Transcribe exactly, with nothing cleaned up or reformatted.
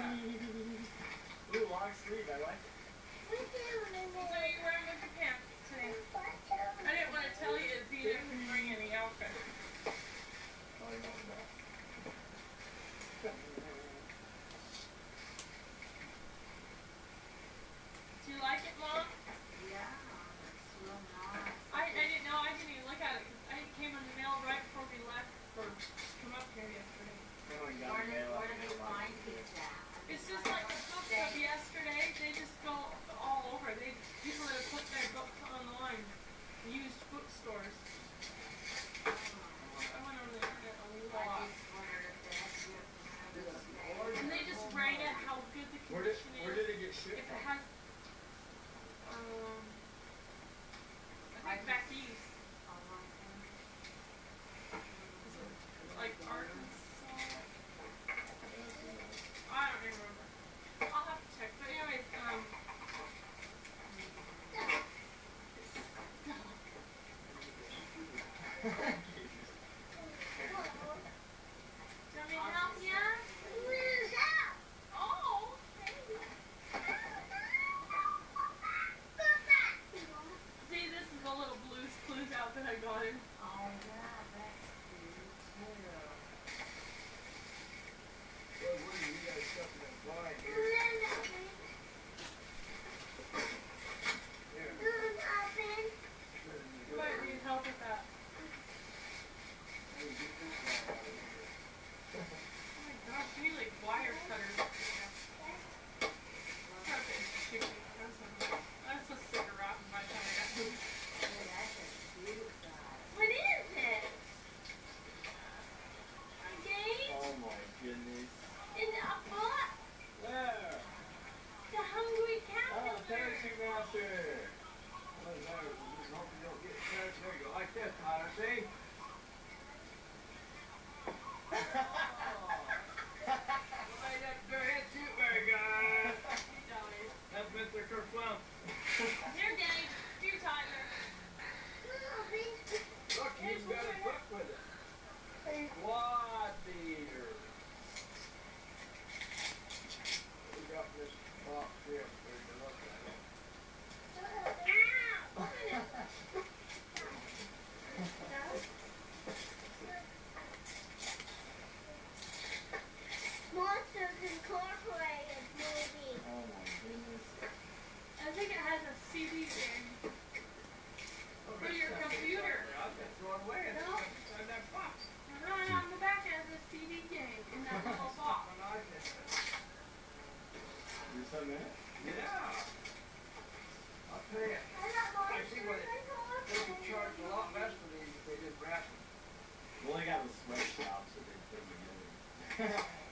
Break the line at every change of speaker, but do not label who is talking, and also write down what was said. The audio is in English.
Ooh, long sleeve, I like it.
So you're wearing winter pants today. I didn't want to tell you if you didn't bring any outfit.
Oh, no, no.
Do you like it, Mom?
Yeah, it's real nice.
I, I didn't know. I didn't even look at it because I came in the mail right before we left for come up here yesterday.
Oh, you got
Where
the
do,
mail
where
out
do
the
they
mailbox.
find these at?
It's just like the books of yesterday. They just go all over. They people that have put their books online, used bookstores. I went on the internet a lot.
I just wondered if they had to do it for Mother's Day.
And they just write it how good the
Where did,
condition is.
where did it get shipped
If it
from?
has, um, I think back east. Like Arkansas. I don't remember. I'll have to check. But anyways, um. Do you want me to help ya? Oh. See, this is a little Blue's Clues outfit I got him.
Oh yeah, that's cute too.
Well, what do you guys stuff in that blind here? Yeah.
You might need help with that.
Hey, get this guy out of here.
Oh my gosh, you need like wire cutters. That's a cigarette by the time I got home.
Oh, that's a cute size.
What is it? A game?
Oh my goodness.
In a book?
There.
The Hungry
Oh,
Calendar.
fancy master. Oh, no, just hope you don't get touched. There you go. Like this, Tyler, see? Well, I got your head too very good. That's Mister Kerflump.
Here, Dave. Here, Tyler.
Look, he's got a book with it. Quad beater. We got this box here for you to look at it.
Monsters Incorporated movie.
Oh my goodness.
I think it has a C D game. For your computer.
I'll just throw it away and
No.
inside that box.
Right on the back it has a C D game in that little box.
You some in it? Yeah. I'll tell you. I see what it, they could charge a lot less for these if they did wrap them.
Well, they got the sweatshops that they put together.